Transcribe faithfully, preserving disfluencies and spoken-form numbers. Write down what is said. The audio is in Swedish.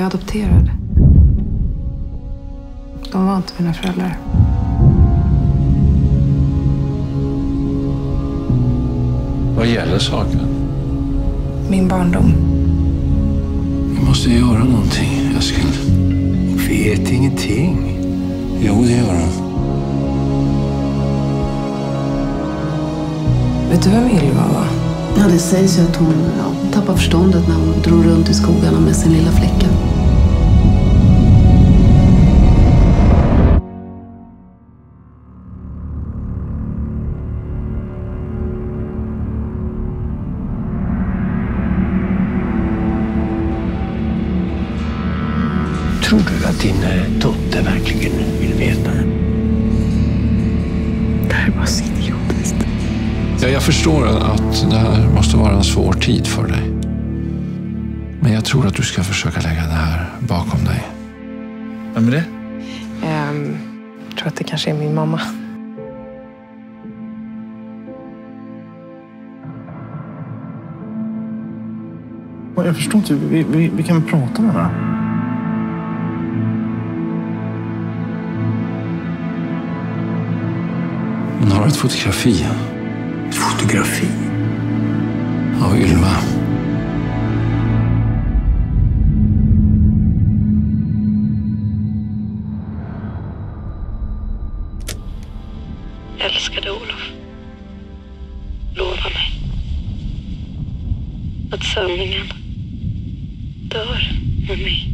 Jag är adopterad. De var inte mina föräldrar. Vad gäller saken? Min barndom. Vi måste göra någonting, Eskil. Vet ingenting. Jo, det gör han. Vet du vem Ylva var? Ja, det sägs ju att hon ja, tappade förståndet när hon drog runt i skogarna med sin lilla flicka. Tror du att din dotter verkligen vill veta? Det här är bara så idiotiskt. Ja, jag förstår att det här måste vara en svår tid för dig. Men jag tror att du ska försöka lägga det här bakom dig. Vem är det? Um, jag tror att det kanske är min mamma. Jag förstår inte. Vi, vi, vi kan prata med varandra. Hon har ett fotografi. Ett fotografi? Av Ylva. Älskade Olof. Lova mig. Att sanningen dör med mig.